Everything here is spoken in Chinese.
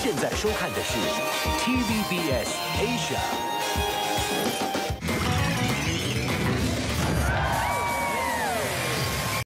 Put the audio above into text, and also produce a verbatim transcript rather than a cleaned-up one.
现在收看的是 T V B S Asia。